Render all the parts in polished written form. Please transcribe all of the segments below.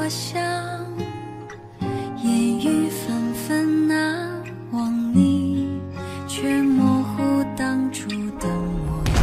香，烟雨纷纷难忘你，却模糊当初的模样。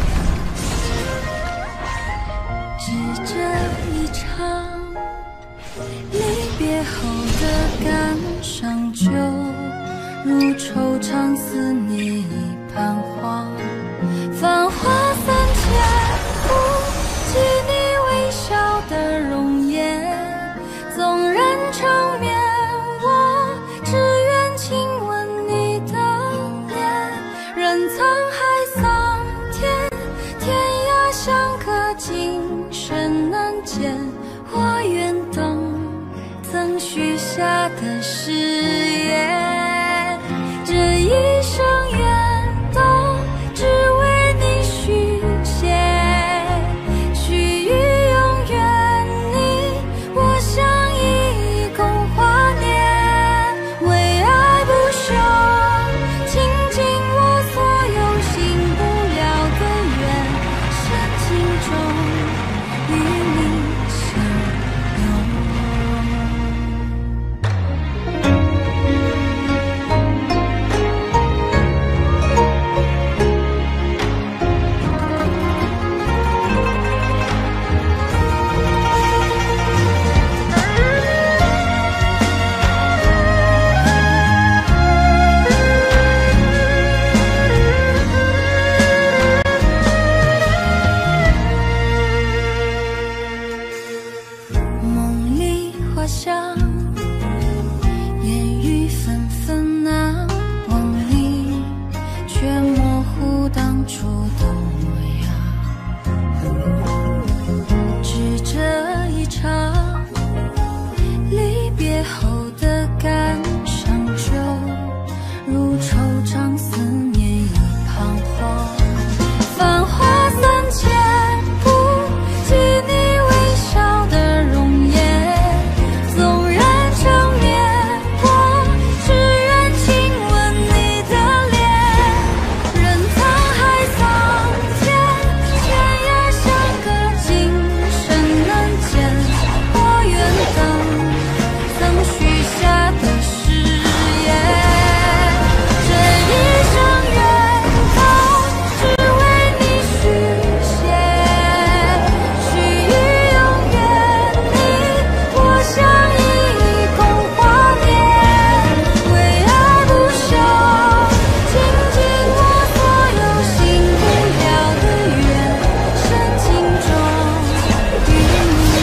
只这一场离别后的感伤，就如惆怅思念已彷徨。繁华散千不及你微笑的容颜，纵然长眠，我只愿亲吻你的脸。任沧海桑田，天涯相隔，今生难见。我愿等曾许下的誓言，这一生愿都只为你续写，须臾永远你，我相依共华年。为爱不休，倾尽我所有，醒不了的愿，深情中与你相拥。梦里花香，烟雨纷纷难忘你，却模糊当初的模样。只这一场离别后的感伤，就如惆怅思念已彷徨。繁华散千不及你微笑的容颜，纵然长眠，我只愿亲吻你的脸。任沧海桑田，天涯相隔，今生难见。我愿等曾许下的誓言，这一生愿都只为你续写，须臾永远你，我相依共华年。为爱不休，倾尽我所有，醒不了的愿，深情中与你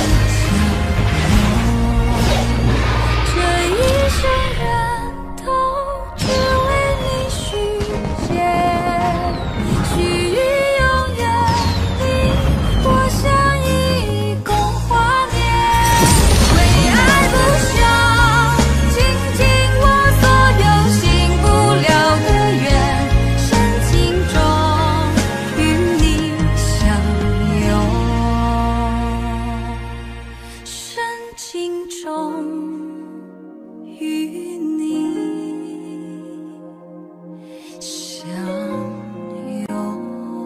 相拥。这一生愿都只为你续写，须臾永远你，我相依共华年。为爱不休，倾尽我所有，醒不了的愿，深情中与你相拥，深情中与你相拥。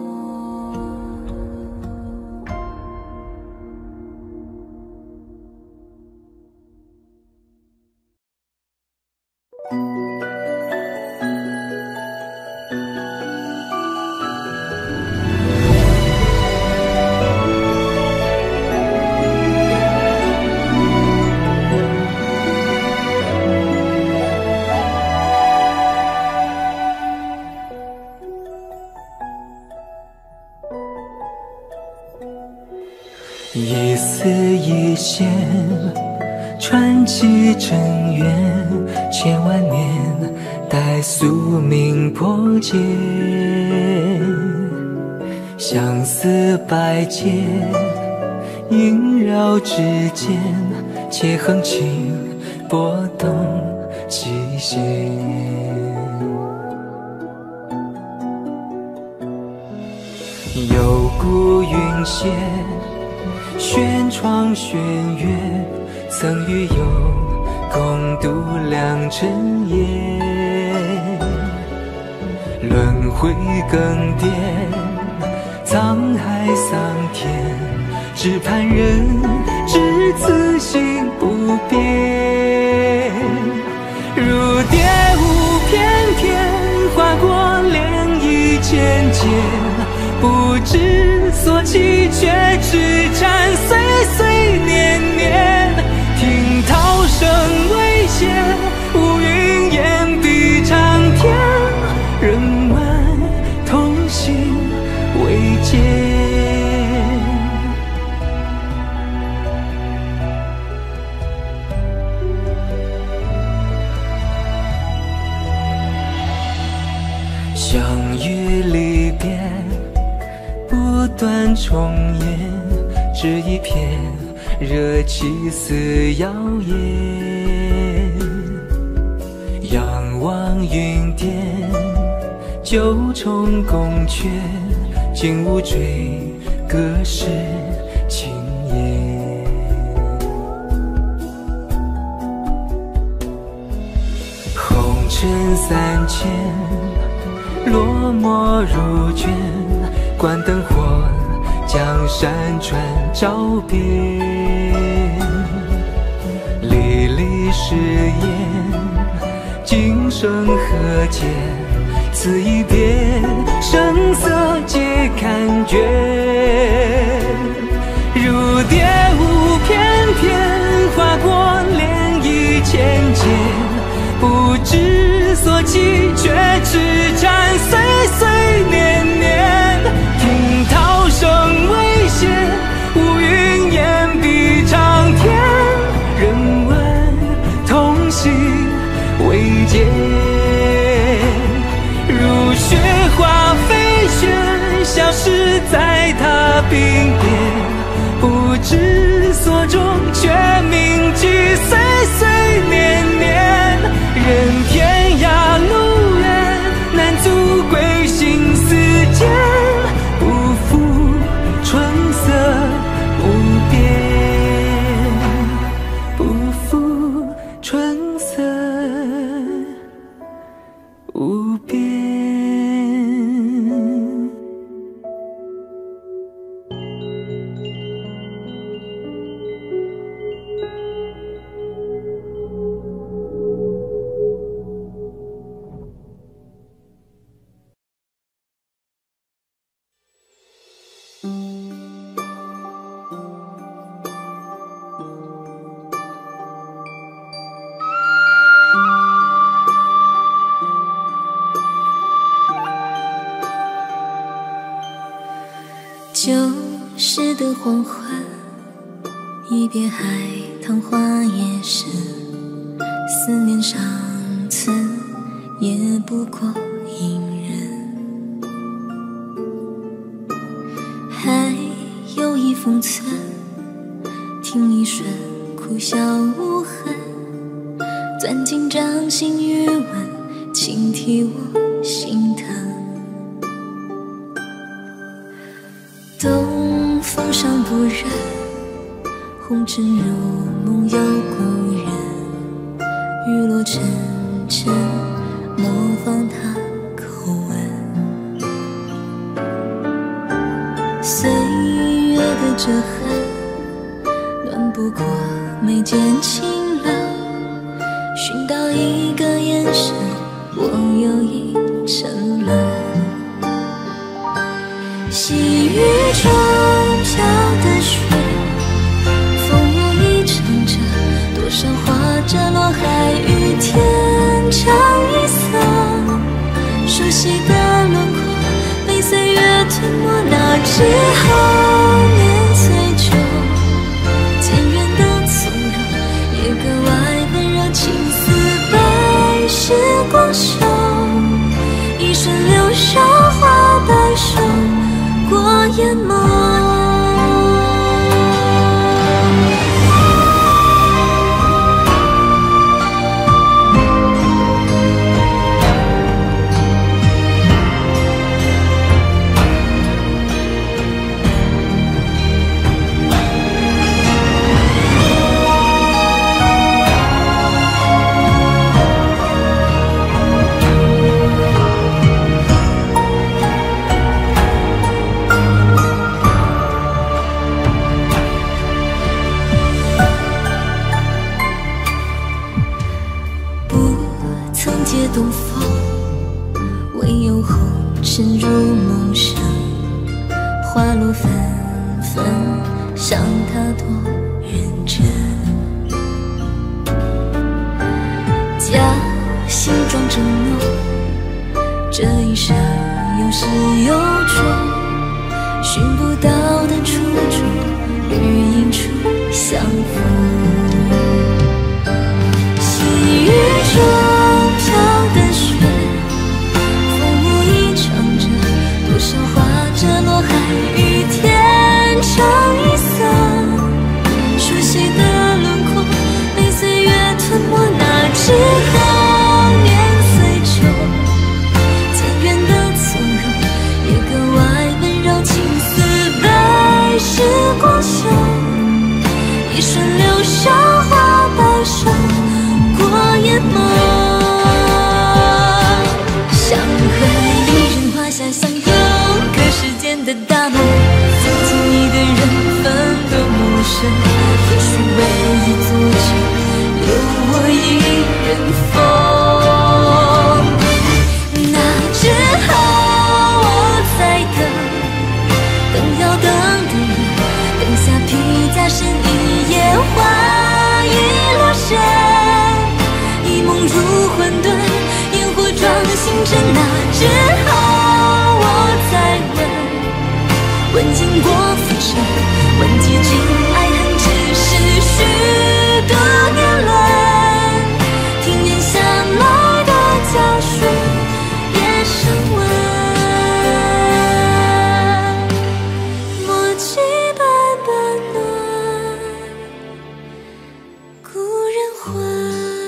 一丝一线，传奇真缘，千万年待宿命破茧。相思百劫，萦绕指尖，且横情拨动极限。幽谷云线，轩窗轩月，曾与友共度良辰夜。轮回更迭，沧海桑田， 只盼人知此心不变。如蝶舞翩翩，划过涟漪渐渐，不知所起，却只沾岁岁年年。听涛声微歇，无云烟蔽长天，人们同心为艰。相遇离别不断重演，只一片热气似谣言。仰望云巅，九重宫阙，金乌坠，隔世轻烟。红尘三千，落寞如卷，关灯火，江山转照遍。离离誓言，今生何间？此一别，声色皆感觉。如蝶舞翩翩，划过涟漪渐渐，不知所起，却只沾岁岁年年。听涛声微歇，无云烟蔽长天，人们同心为艰。如雪花飞旋，消失在他鬓边，不知所终，却铭记岁岁年年。任天涯路远，难阻归心似箭，不负春色无边，不负春色无边。 旧时的黄昏，一别海棠花叶深，思念尚存，也不过隐忍。还有一封存，听一瞬，哭笑无痕，钻进掌心余温，轻替我心疼。东风尚不忍，红尘如梦有故人。雨落沉沉，模仿他口吻。岁月的折痕，暖不过眉间清冷。寻到一个眼神，我又已沉沦。细雨中飘的雪，风舞一场场，多少花着落海与天长一色。熟悉的轮廓被岁月吞没，那之后年岁久，渐远的从容也格外温柔，情似白时光瘦，一瞬流沙花白首过眼眸。 花落纷纷，想他多认真。假心装承诺，这一生有始有终，寻不到的初衷，日映出相逢。细雨中飘的雪，风舞一场着，多少花着落海，与天成一色。熟悉的轮廓被岁月吞没，那之后年岁久，渐远的从容也格外温柔，情似白时光秀，一瞬留下花白首，过眼眸。想和一人画下相拥，可时间的大梦，曾经你的人分都陌生，也许唯一作证，留我一人疯。那之后我在等要等的人，等下披甲身，一夜花已落身，一梦如混沌，烟火撞星辰。那之后我再问尽过浮沉，问几句爱恨，只是虚度年轮。庭院下来的家书也声闻，墨迹斑斑暖，故人魂。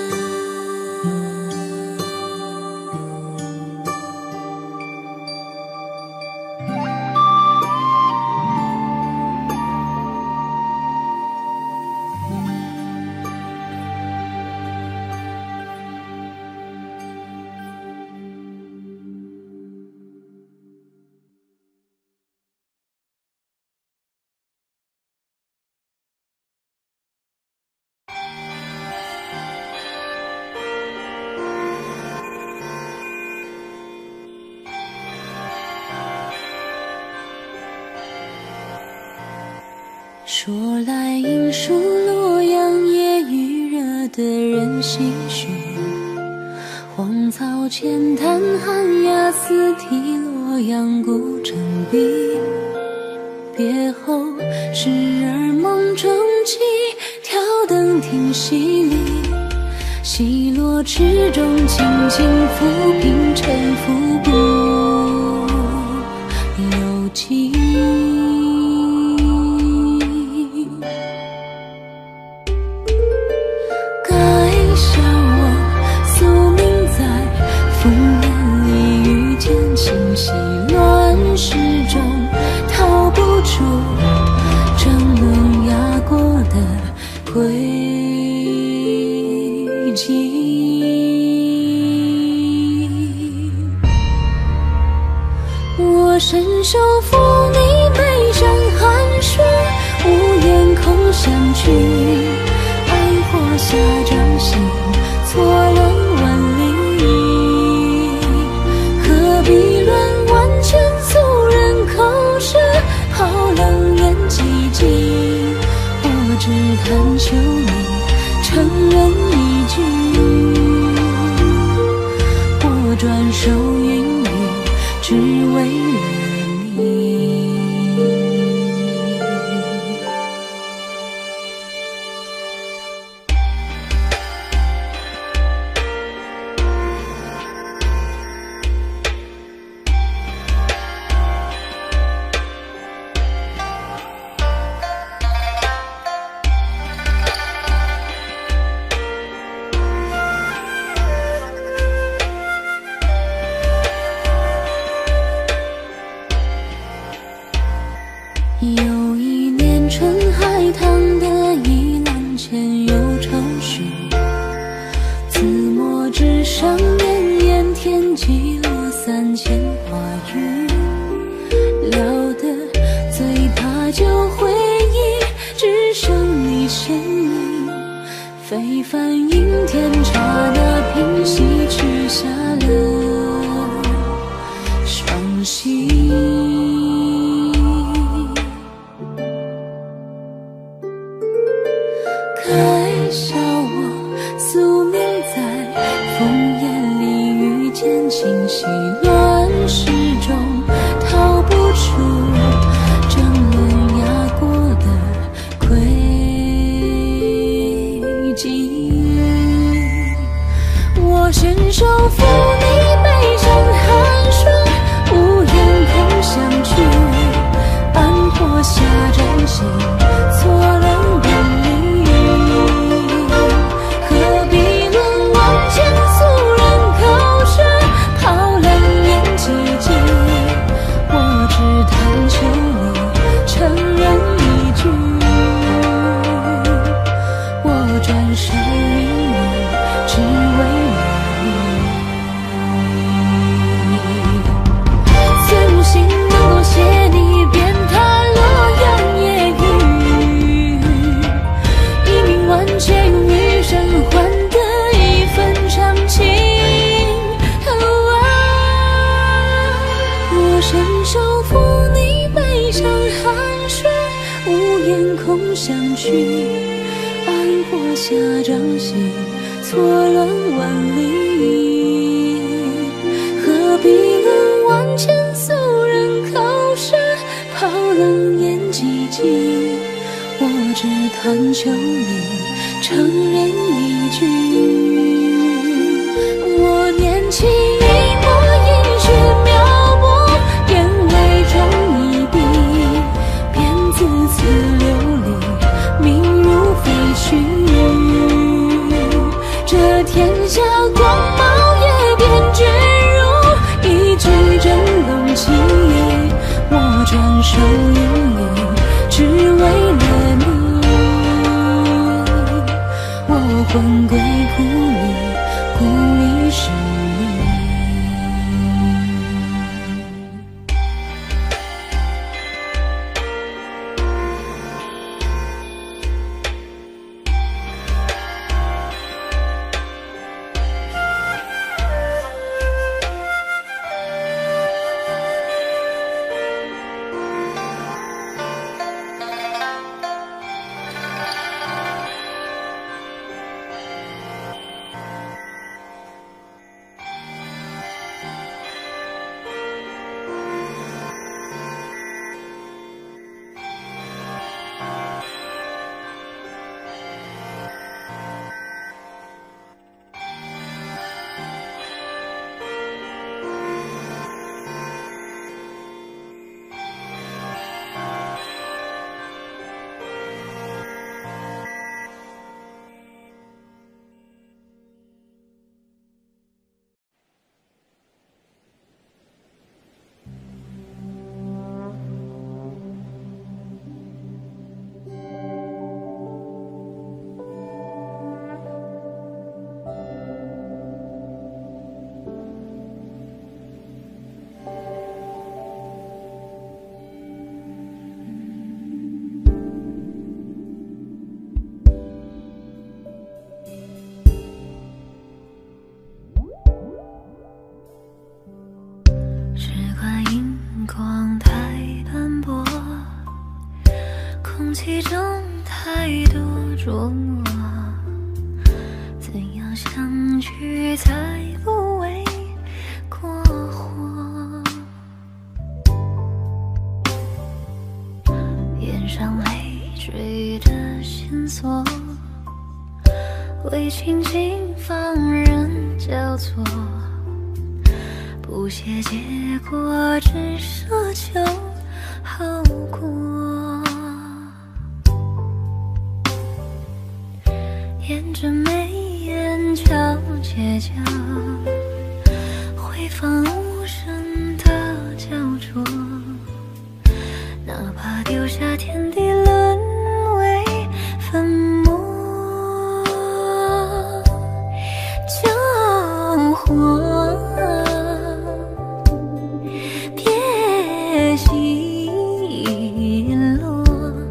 说来应数洛阳夜雨热得人心虚，荒草浅滩寒鸦似啼，洛阳古城闭。别后时而梦中起，挑灯听戏里，西落池中轻轻抚平，沉浮不由己。轨迹，我伸手抚你眉上寒霜，无言空相觑。爱火下掌心，错浪万里。何必论万千俗人口舌，抛冷眼寂寂。我只贪求你承认一句，我转手云雨，只为了你。有一年春海棠的一篮前有愁绪，字墨纸上绵延天际落3000花雨，聊得最怕就回忆，只剩你身影。非凡阴天刹那平息，取下了双膝。 笑我宿命在烽烟里遇见清晰，乱世中逃不出争论压过的轨迹。我伸手抚你背上寒霜，无言空相觑，暗火下掌心，错了远离。何必论万千俗人口舌，抛冷眼寂寂。我只贪求你承认一句，我转身离你，只为虽无心能多谢你，便踏洛阳夜雨，一命万劫用余生换得一份长情。我伸手抚你背上寒霜，无言空相觑，暗火下掌心，错乱万里。何必论万千俗人口舌，抛冷眼寂寂。我只贪求你承认一句，我念起一抹一血描摹，眼泪中一笔，便字字流离，命如废墟。这天下光芒也便坠入一句真冷情，我转手于你，只为了你。我魂归故里，故里是你。空气中太多琢磨，怎样相聚才不为过火？眼上累赘的线索，为情境放任交错，不屑结果，只奢求好过。沿着眉眼角街角，回放无声的焦灼，哪怕丢下天地沦为粉末，救火别熄落，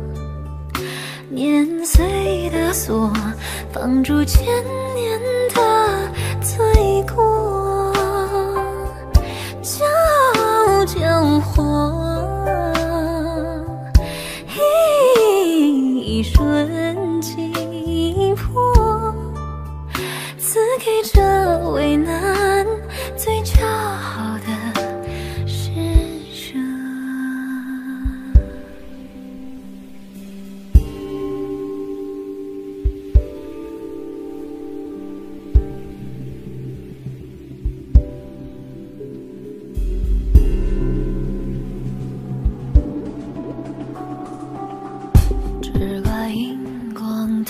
年岁的锁放逐千年的罪过，救火，一瞬即破。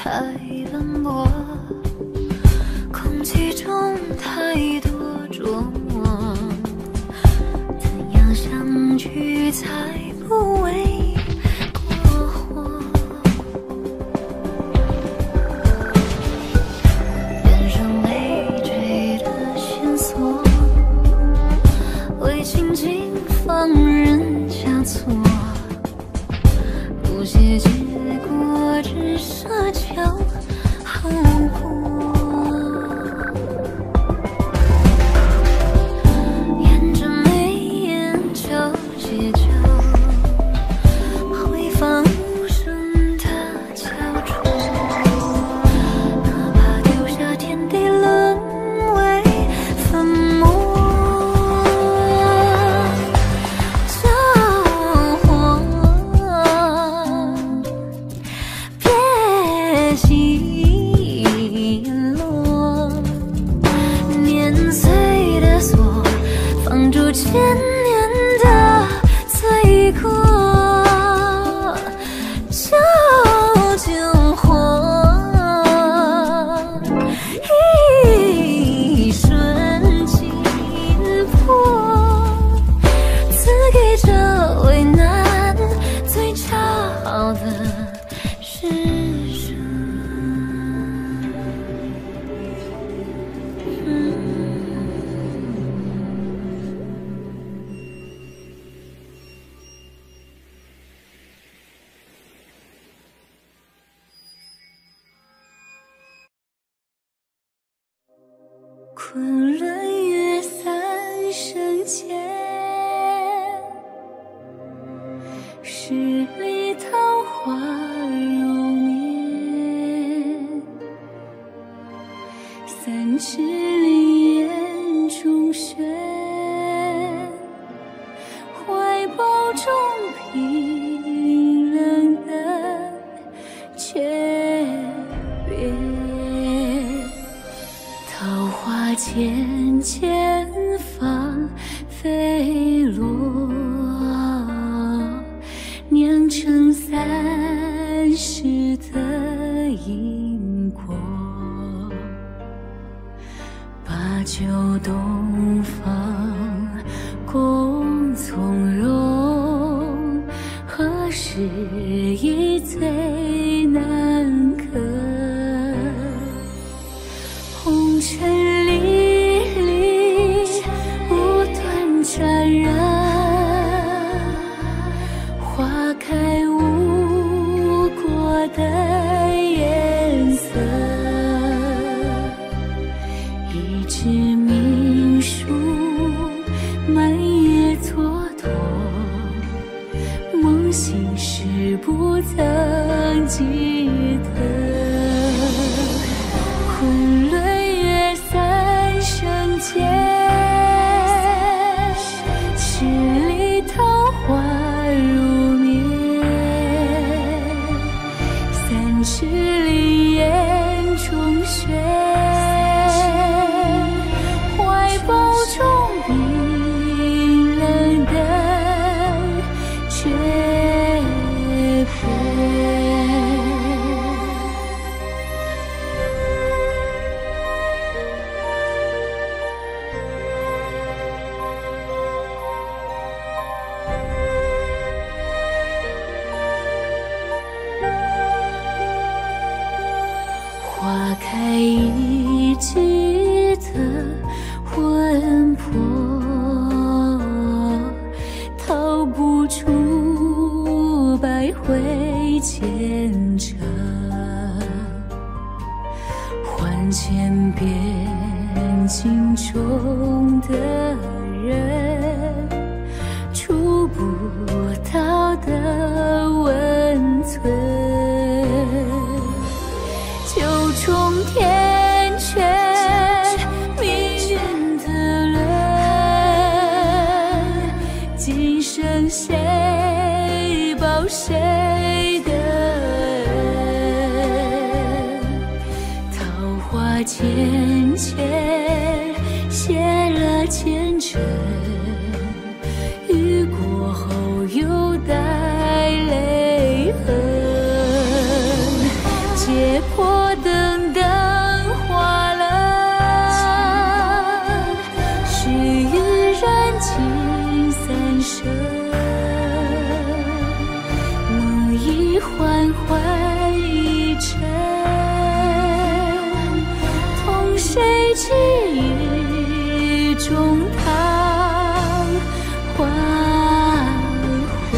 太斑驳，空气中太多琢磨，怎样相聚才不为过火？脸上累赘的线索，为情境放任加错，不屑结果，只奢求好过。沿着眉眼纠结着，回放无声的焦灼，哪怕丢下天地沦为粉末。救火，别起落，年岁的锁，放逐千年的罪过。救火，一瞬紧迫，赐给这为难最骄傲的施舍。昆仑月三生前，十里桃花如眠，三尺林烟中轩，怀抱中冰冷的诀别。桃花渐渐放飞落，酿成三世的因果。把酒东方共从容，何时已最难可？红尘历历，无端沾染，花开无果的颜色。一纸命书，漫夜蹉跎，梦醒时不曾记得。昆仑月三生间，十里桃花如眠，三尺林烟中轩，怀抱中冰冷的诀别。花开已记得魂魄，逃不出百回牵扯，还千遍镜中的人，触不到的温存。九重天阙，命运的轮，今生谁报谁的恩？桃花浅浅，写了前尘，雨过后又带泪痕。 结破灯灯花了，是与人情散舍，我已缓缓一程，同谁寄予中堂还回。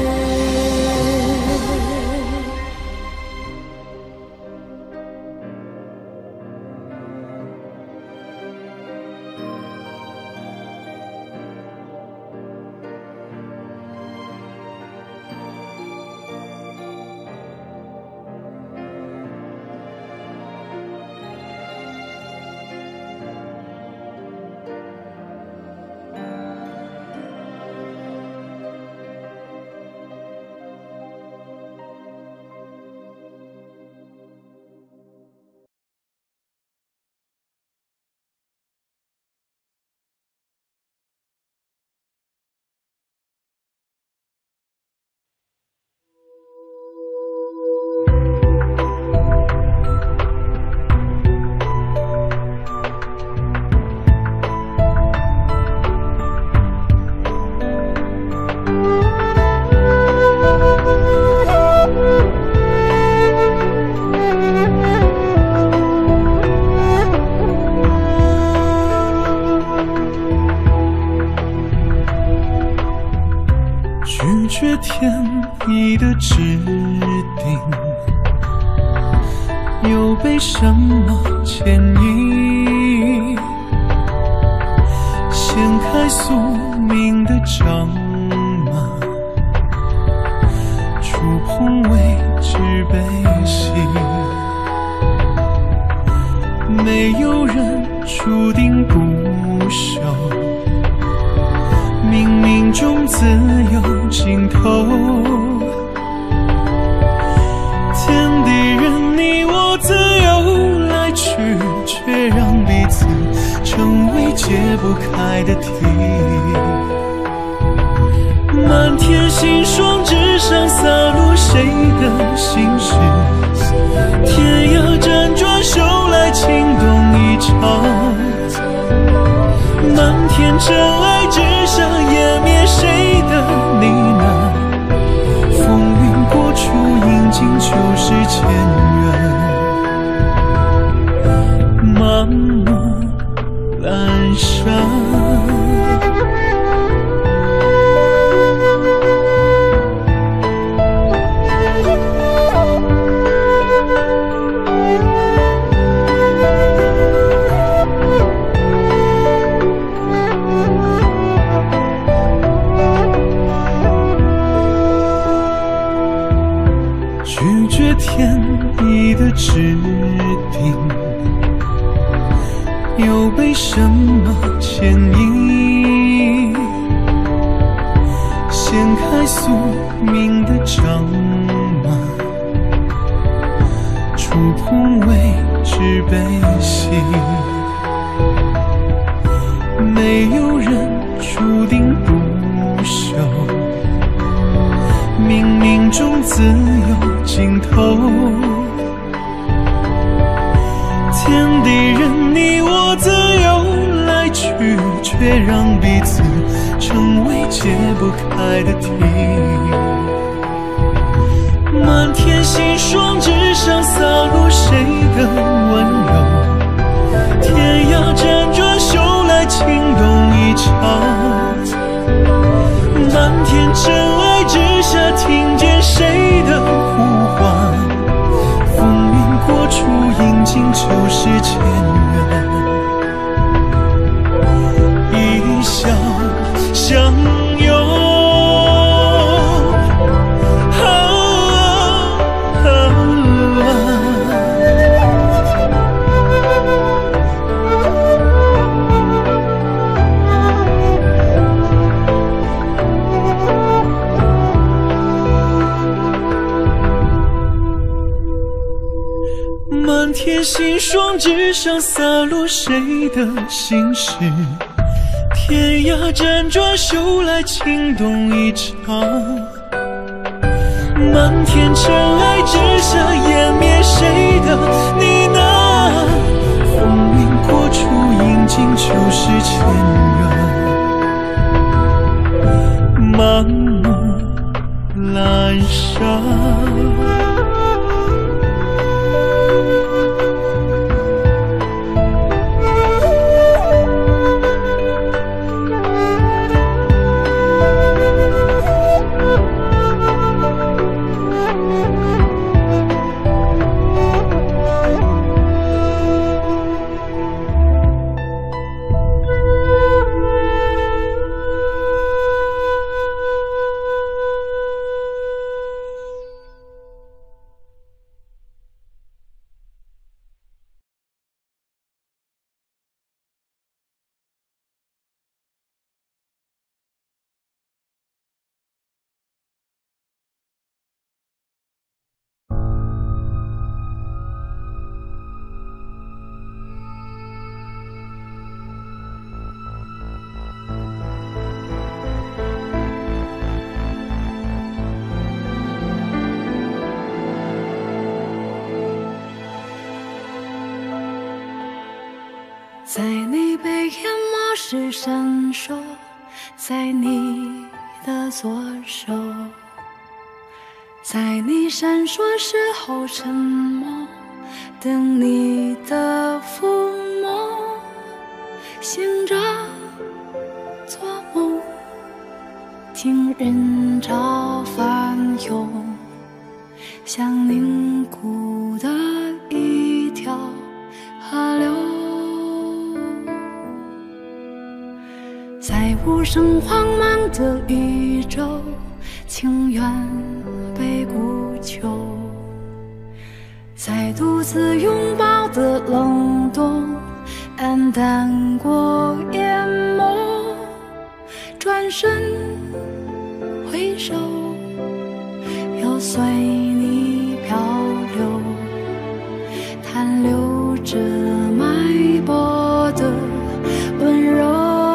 拒绝天意的指定，又被什么牵引？掀开宿命的章码，触碰未知悲喜，没有人注定不朽，冥冥中自有尽头。天地任你我自由来去，却让彼此成为解不开的题。满天星霜之上洒落谁的心事？天涯辗转手来情动一场。满天尘埃之下湮灭谁的呢喃？风云过处饮尽旧时前缘，满目阑珊。拒绝天意的指定，又被什么牵引？掀开宿命的章码，触碰未知悲喜，没有人注定不朽，冥冥中自有尽头。天地任你我自由来去，却让彼此成为解不开的题。满天星霜之上洒落谁的温柔？天涯辗转手来情动一场。满天尘埃之下听见谁的呼唤？风云过处饮尽旧时前缘，一笑相拥。满天星霜之上洒落谁的心事？天涯辗转手来情动一场。满天尘埃之下湮灭谁的心就是千缘，盲目阑珊。 在你被淹没时闪烁，在你的左手，在你闪烁时候沉默，等你的抚摸，醒着做梦，听人潮翻涌，像凝固的一条河流。在无声荒茫的宇宙，情愿被孤求，在独自拥抱的冷冻，黯淡过淹没，转身回首，又随你漂流，残留着脉搏的温柔。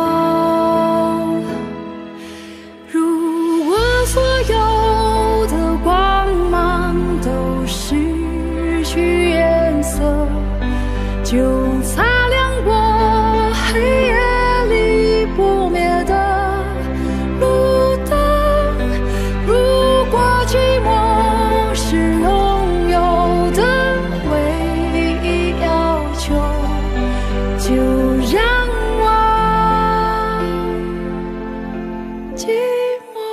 所有的光芒都失去颜色，就擦亮我黑夜里不灭的路灯。如果寂寞是拥有的唯一要求，就让我寂寞。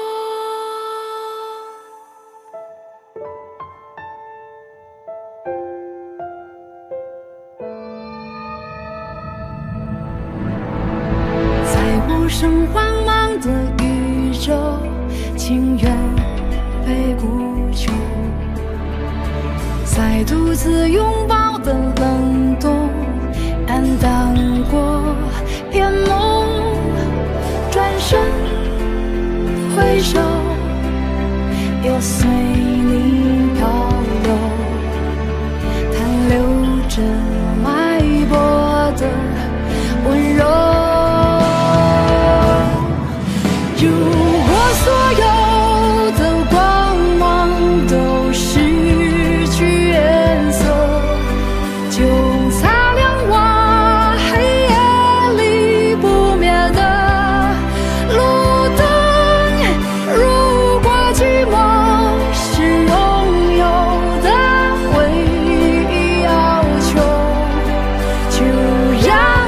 无声荒茫的宇宙，情愿被孤求，在独自拥抱的冷冻，黯淡过淹没，转身回首，又随你漂流，残留着脉搏的温柔。如果所有的光芒都失去颜色，就擦亮我黑夜里不灭的路灯。如果寂寞是拥有的唯一要求，就让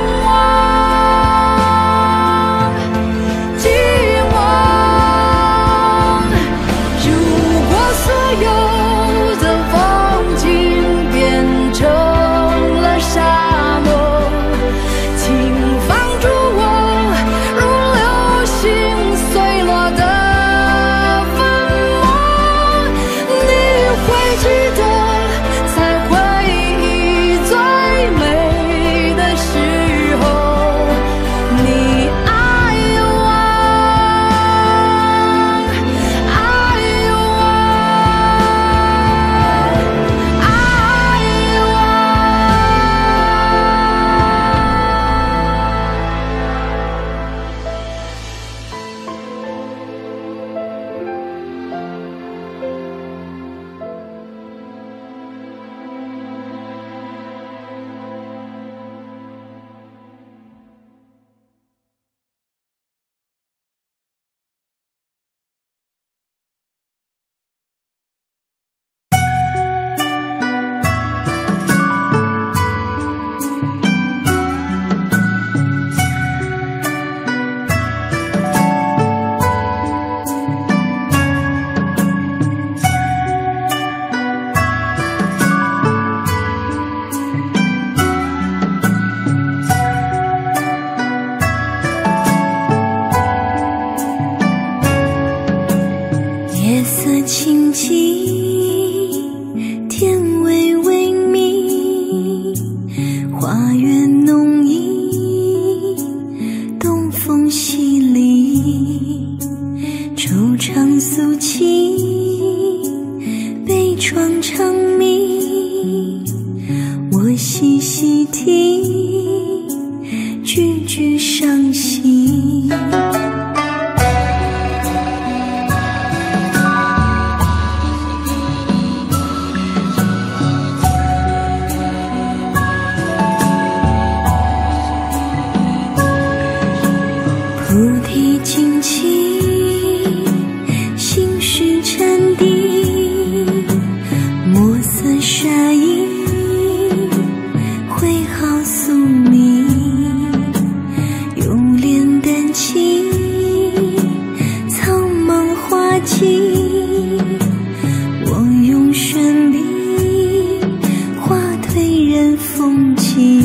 窗长鸣，我细细听，句句伤心。菩提静气，心事禅定，墨色沙印，挥毫宿命，用莲丹青，草莽花径，我用绚丽，化颓然风景。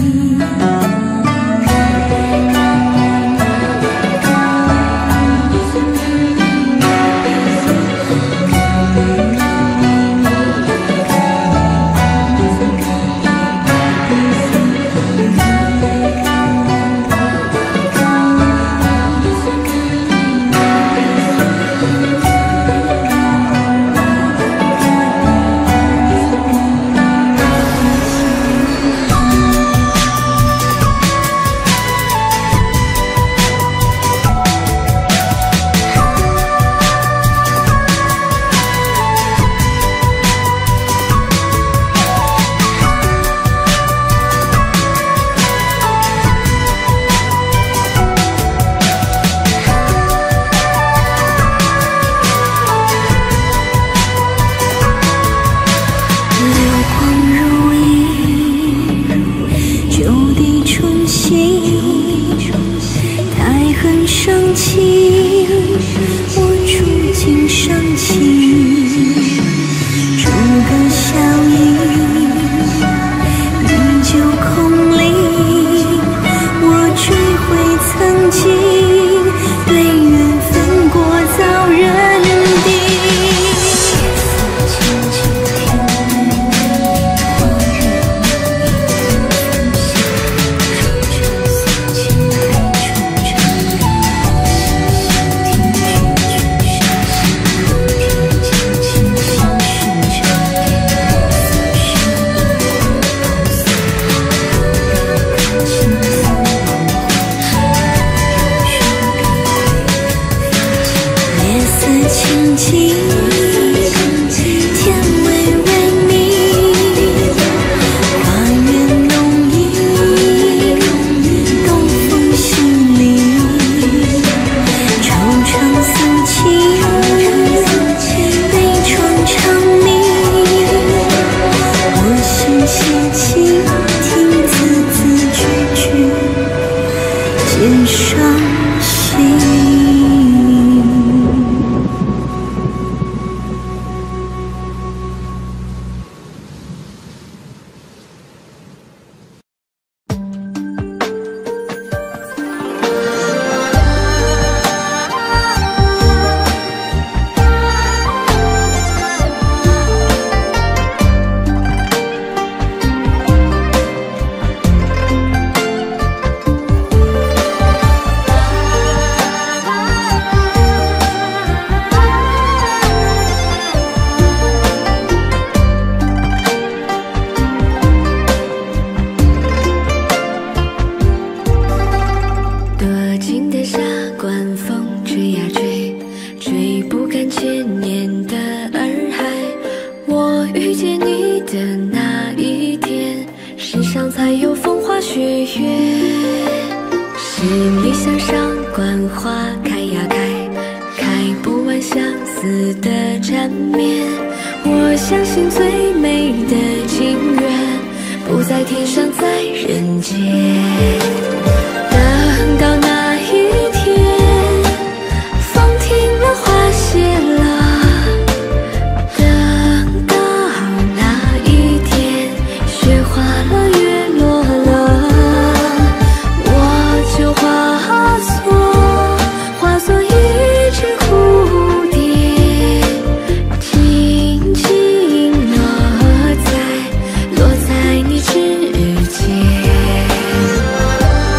落在你指尖。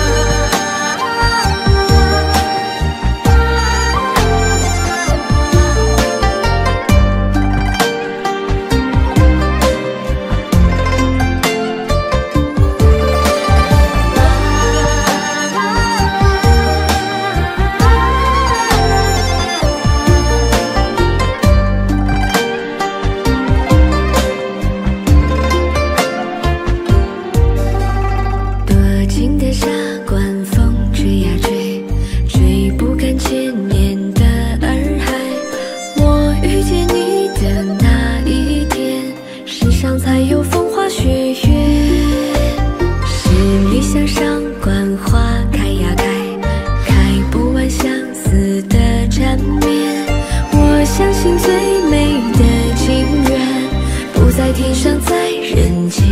在天上，在人间。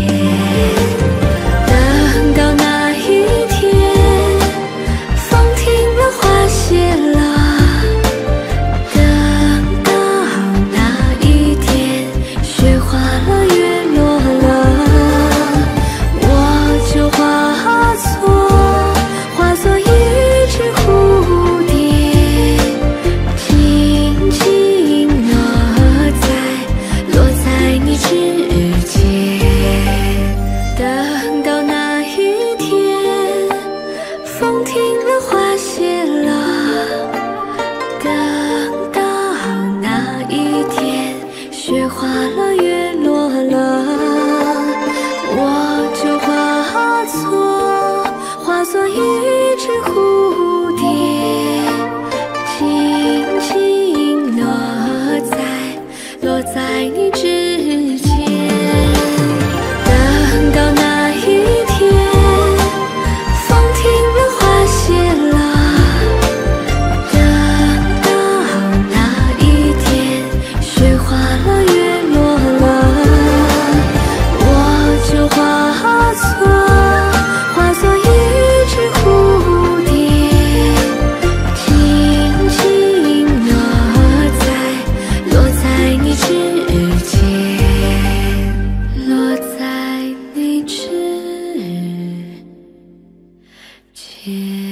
等到那一天，风停了，花谢了。等到那一天，雪化了，月落了，我就化作一只蝴蝶，静静落在你指尖。等到那一天，风停了，花谢了。等到那一天，雪化了，月落了，我就化作一只蝴蝶，静静落在你指尖。等到那一天，风停了，花谢了。等到那一天，雪化了，月落了，我就化作一只蝴蝶，静静落在你指尖，落在你指尖。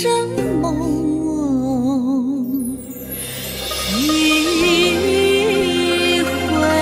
生梦一回。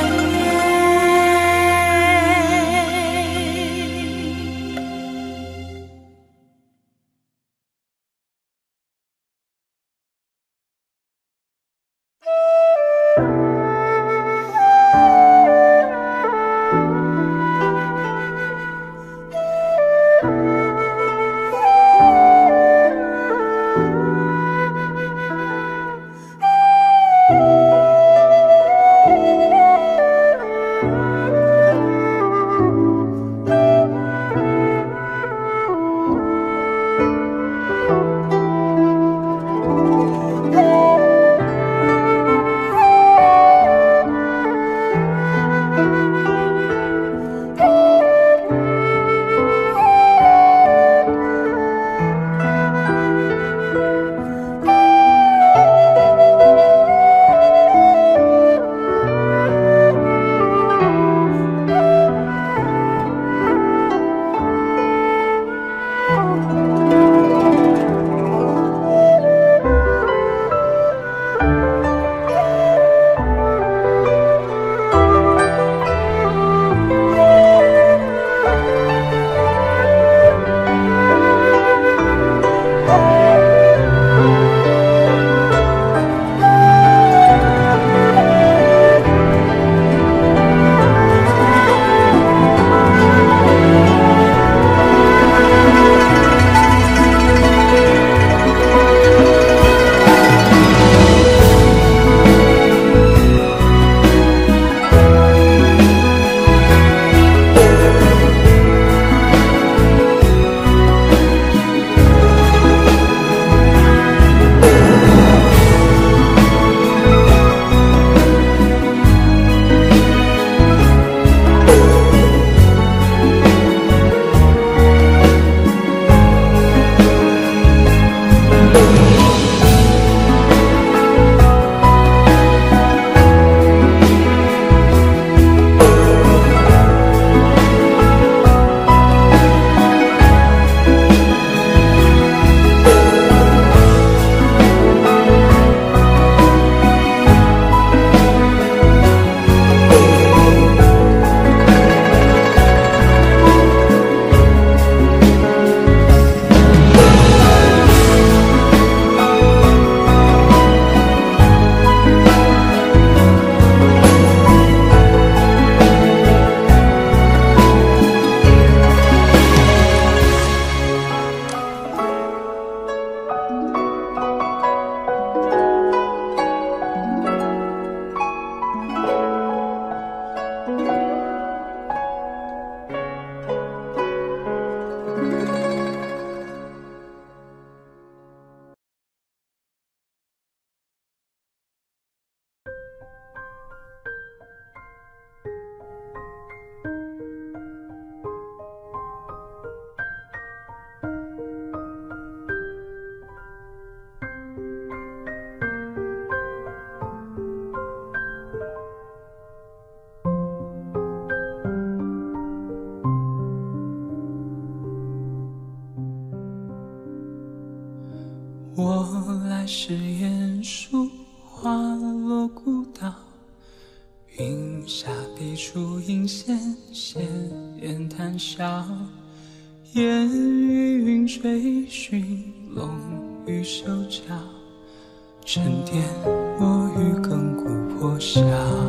我来时鼹鼠花落古道，云下笔触阴线，闲言谈笑。烟雨云追寻，龙与手脚，沉淀落雨亘古破晓。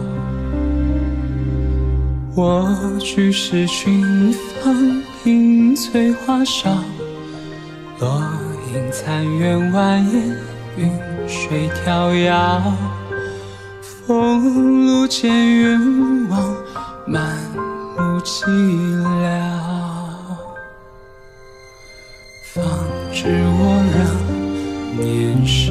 我去时寻芳，迎翠花梢，落英残垣蜿蜒，云水迢遥。风露渐远望，满目寂寥。方知我仍年少，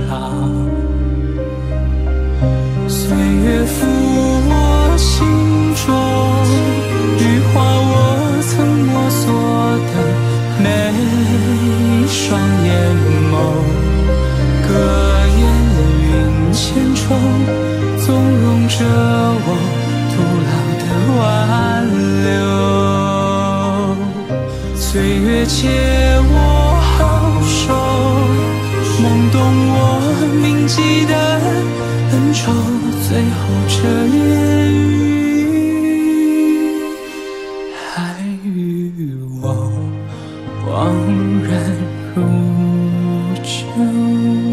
岁月抚我心中，羽化我曾摸索的每一双眼眸。隔烟云千重，纵容着我徒劳的挽留。岁月且我好手， 懂我铭记的恩仇，最后这言语还与我惘然如旧。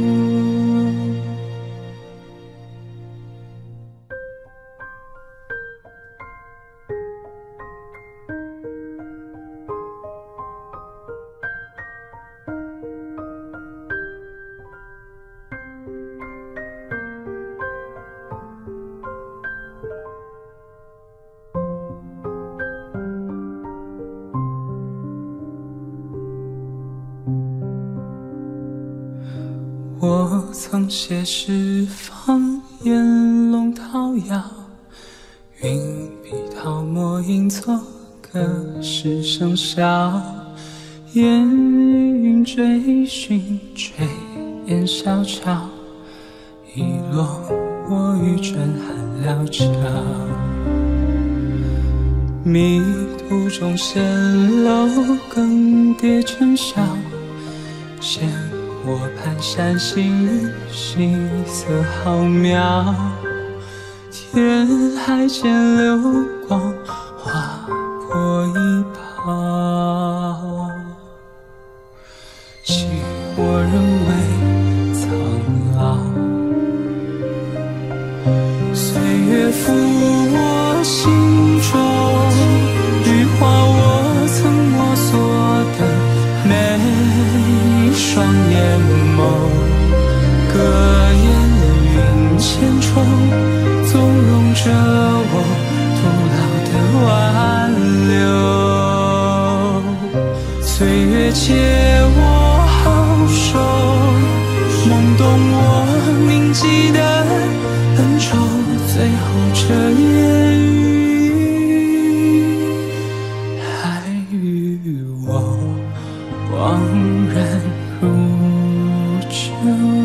我曾写诗放烟笼桃摇，云笔桃墨应作歌诗声笑，烟云追寻炊烟小桥，一落我欲转寒料峭，迷途中蜃楼更迭尘嚣，嫌我蹒跚行，细色浩渺，天海间流光划破一泡，惜我仍未苍老，岁月抚我心中，羽化我曾摸索的每一双眼眸，隔烟云千重，纵容着我徒劳的挽留。岁月借我好手，梦懂我铭记的恩仇，最后这言语还与我惘然如旧。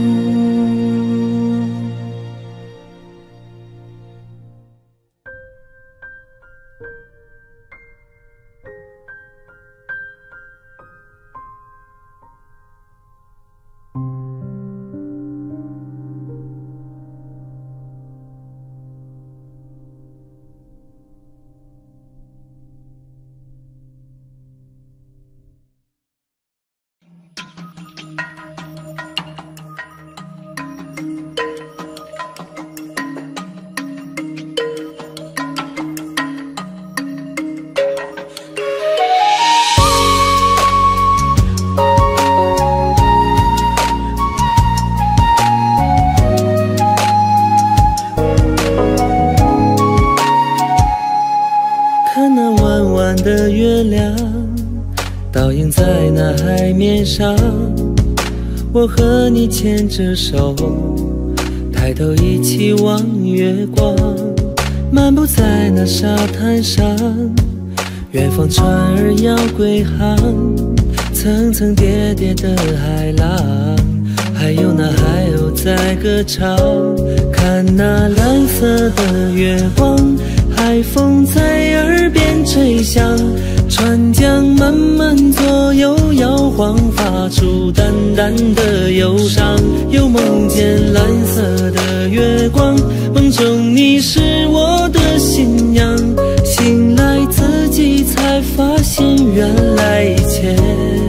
的月亮倒映在那海面上，我和你牵着手，抬头一起望月光，漫步在那沙滩上，远方船儿要归航，层层叠叠的海浪，还有那海鸥在歌唱，看那蓝色的月光，海风在耳边吹响，船桨慢慢左右摇晃，发出淡淡的忧伤。又梦见蓝色的月光，梦中你是我的信仰，醒来自己才发现，原来一切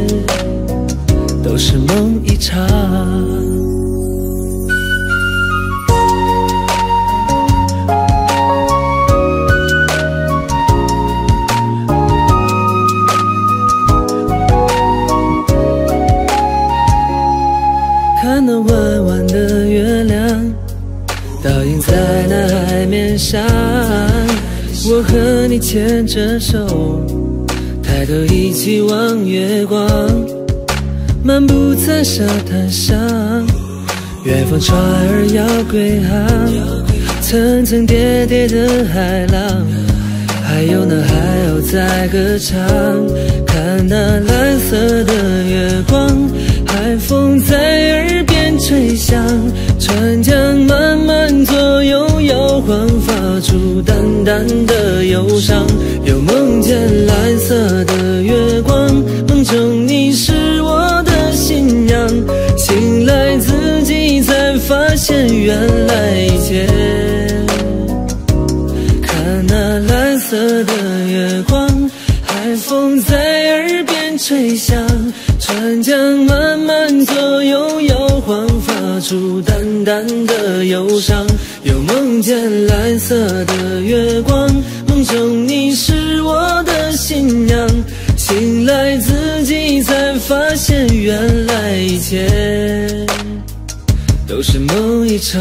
都是梦一场。看那弯弯的月亮倒映在那海面上，我和你牵着手，抬头一起望月光，漫步在沙滩上，远方船儿要归航，层层叠叠的海浪，还有那海鸥在歌唱，看那蓝色的月光，海风在耳边吹响，船桨慢慢左右摇晃，发出淡淡的忧伤。又梦见蓝色的月光，梦中你是我的信仰，醒来现原来一切。看那蓝色的月光，海风在耳边吹响，船桨慢慢左右摇晃，发出淡淡的忧伤。又梦见蓝色的月光，梦中你是我的新娘，醒来自己才发现原来一切都是梦一场。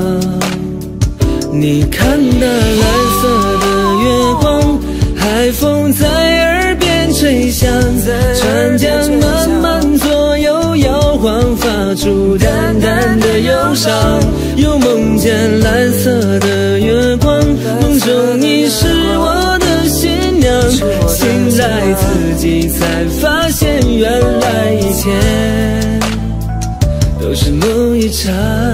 你看那蓝色的月光，海风在耳边吹响，船桨慢慢左右摇晃，发出淡淡的忧伤。又梦见蓝色的月光，梦中你是我的新娘，醒来自己才发现原来一切都是梦一场。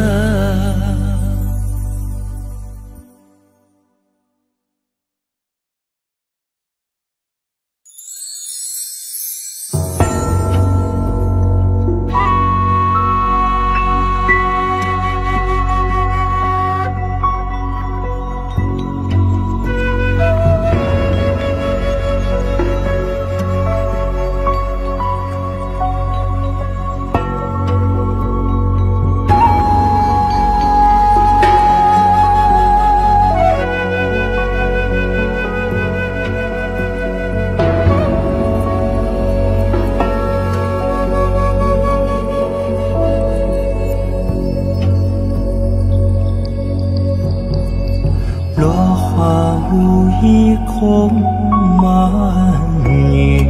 空满雨，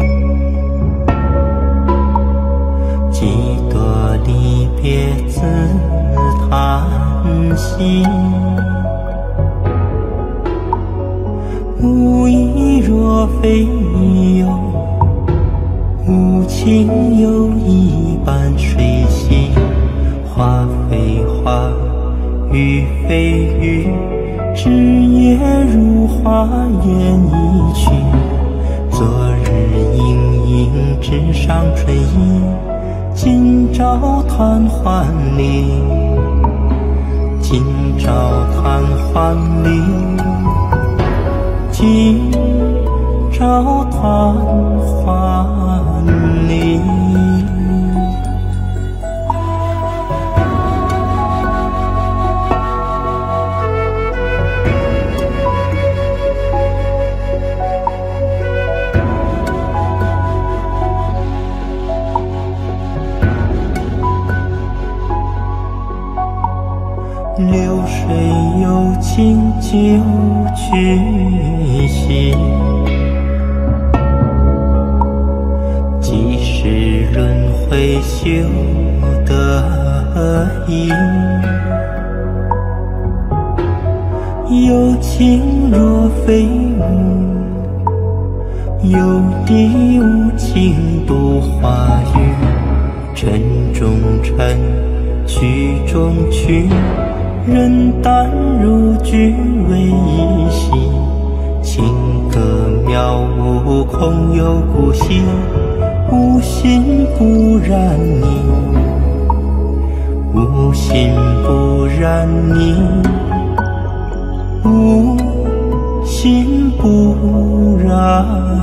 几多离别自叹息。无意若非有，无情又一般水洗。花非花，雨非雨，枝叶如花烟一去。昨日盈盈纸上春意，今朝贪欢里，今朝贪欢里，今朝贪欢里。流水有情就去兮，几时轮回休得意。有情若非无，有意无情度花雨。尘中尘，曲中曲，人淡如菊为一夕。情歌渺无空有孤息，无心不染你，无心不染你，无心不染